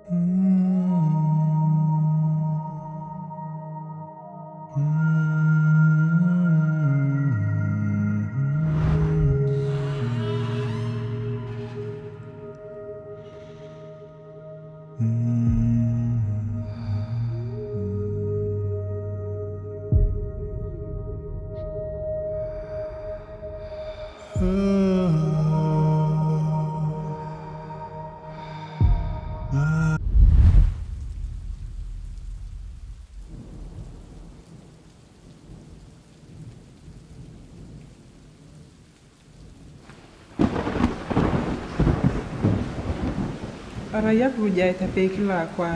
Arayak rujay ta pekila kwa.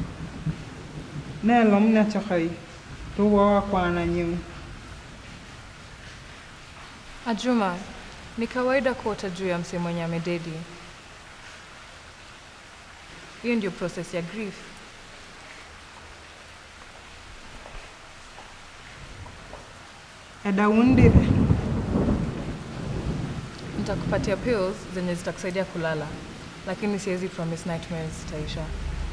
Na lomna chakay. Tuwa kwa na nyu. Ajuma, ni kawaida kuota juu ya msee mwenye amededi. Hiyo ndio process ya grief. Eda undire. Nitakupatia pills zenye zitakusaidia kulala, lakini siwezi promise nightmares zitaisha.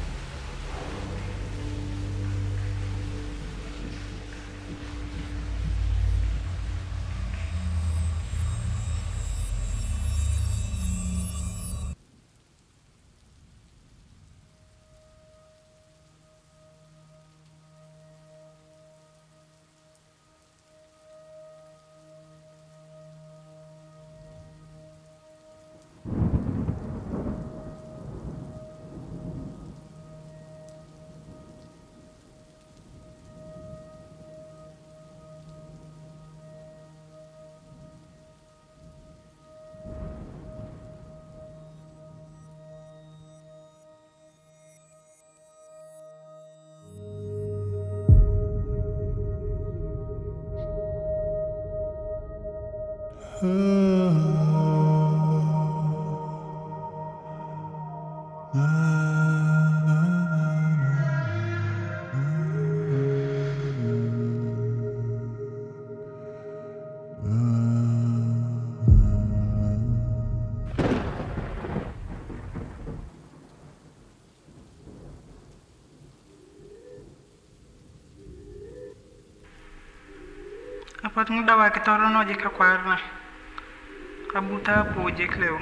Apat muda wa kitoro no jika kwarna. Kabuta po jikleo.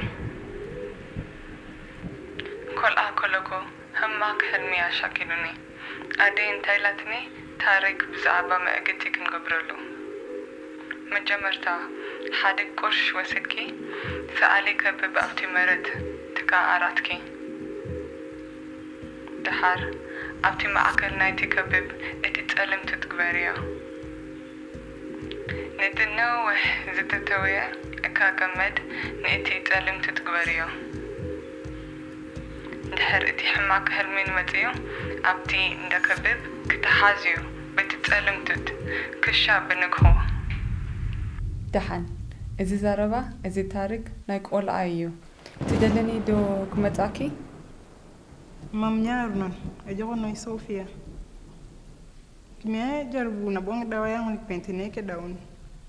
كل أكلكو همك حلمي عشاكلني أدين تايلتني تاريك بزعبة ما أجتك نقبرلو مجمرتا حادك كرش وسدكي سأليك ببأفتي مرد تكا عراتكي دحار أفتي ما أكل نايتي كبب اتتألم تتقباريا نتنوح زتتوية أكا كمد نأتي تألم تتقباريا دحر اتي حماك هلمين متيو أبتي ندكبب كتحازيو بتتألمتت كشاب بنكهو دحن إذا زربا إذا تارك نايك أول أيو تدلني دو كمتاكي Mam nyarnon ajogo no Sofia. Kimya jarbu na bong dawa yang pentine ke daun.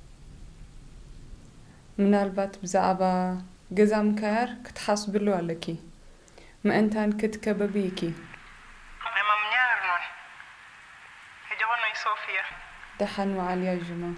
ምናልባት ብዛዕባ ገዛ ምካያር ክትሓስብሉ ኣለኪ ምእንታን ክትከበብይኪ Mam nyarnon ajogo no Sofia. دحن وعليا جمع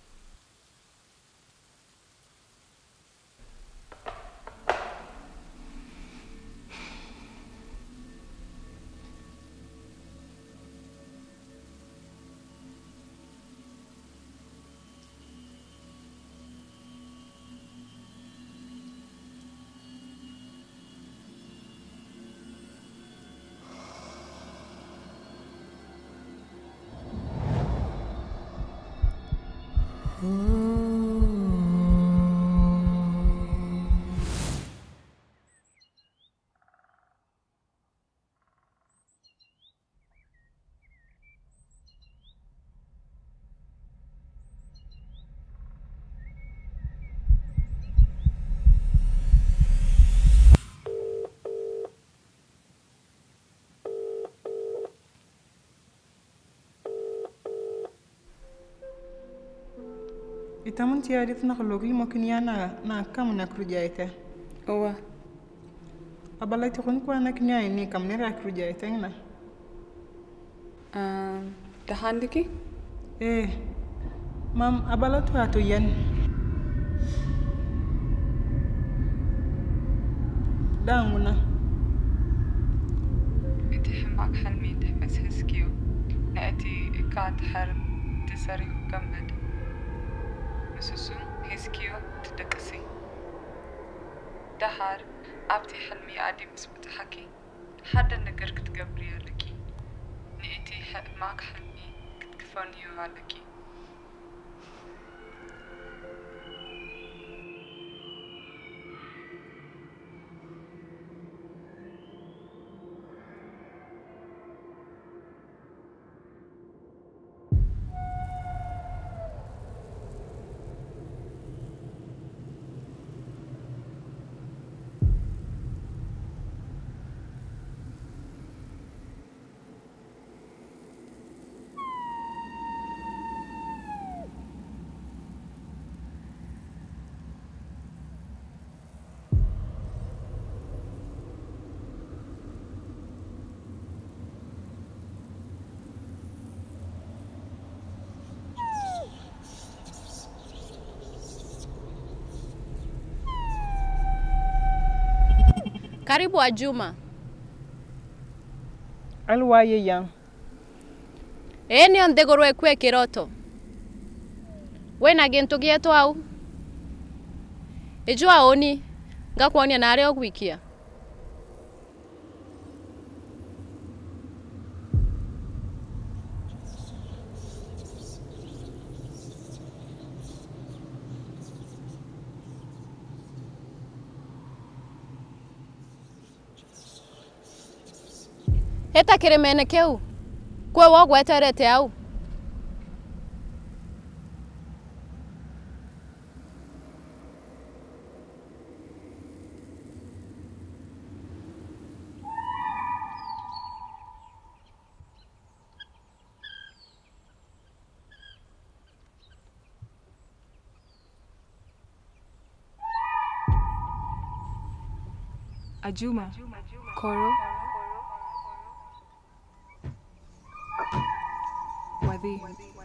Itamun tiarif na khlogi mokini na kam na krujaita. أوه Abalati kun kwa na knya ini kamera kruja itengna. Dahandiki? Mam abalatu ato yen. Danguna. انت حماك حلمي تحبس هسكيو نأتي قاعد حرب تساري كمد مسوسو هسكيو تدكسي دهار أبتي حلمي عادي مسبت حكي حدا نقر كتقبري لكي نأتي معك حلمي كتكفاني لكي Karibu Ajuma. Alwaye yang. Eni ondegorwe kwe kiroto. Wena gintu gietu au. Ejua oni ngakwonia nare ogwikia. Heta kiremene keu. Kwe wogweterete au. Ajuma. Koro. Wadhi.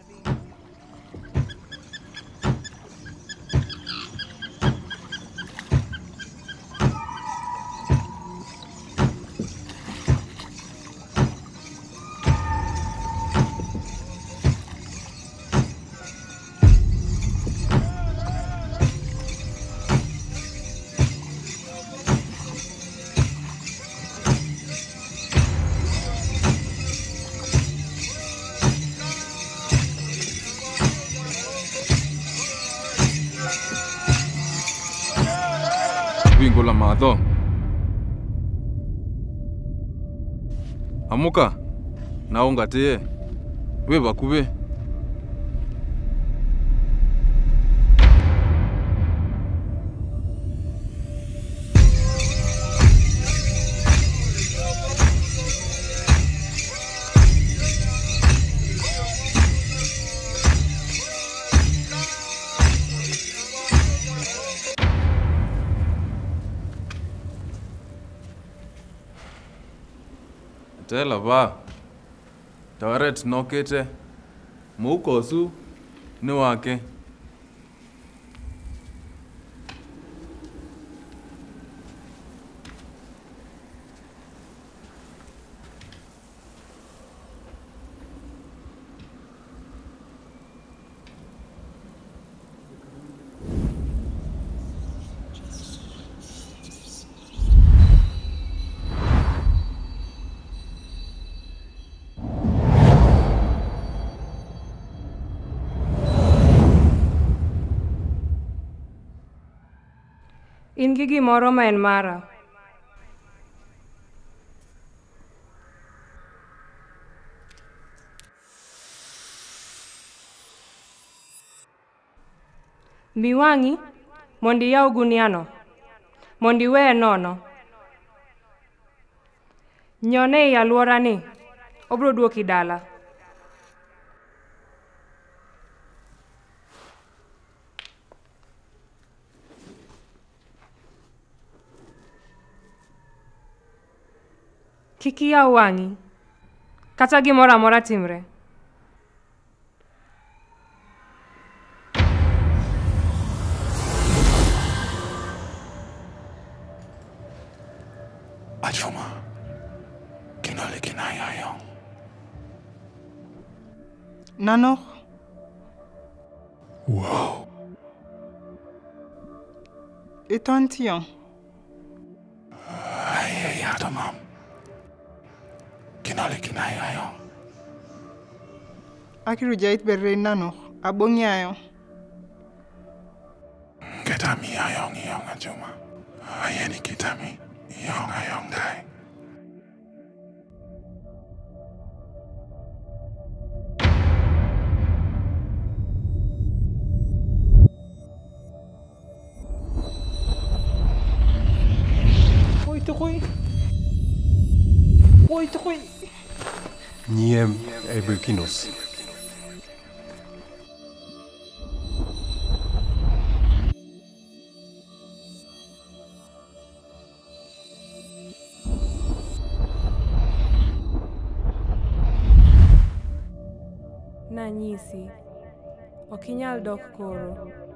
Wingu la madho. Amuka. Naongatie. We bakube. Tela ba. Tawaret nokete. Mukosu ni wake. In gi gimoro ma en mara. Miwangi mondi yaw guniano. Mondi weye nono. Nyone e alwora ni. Obro duoki dala. Kik iyaw wang'i. Kata gimoro amora timre. Ajuma, kinole kinayayong. Nano? Wow. Etantiyan. Ay, tamam. Kinole kinayayong. Akiru jait berre nano. Abongyayo. Ketami ayong iyong Ajuma. Ayeni kitami iyong ayong dai. Oi, toy. Niem ebukinos. Nanyisi. Okinyal dok koro.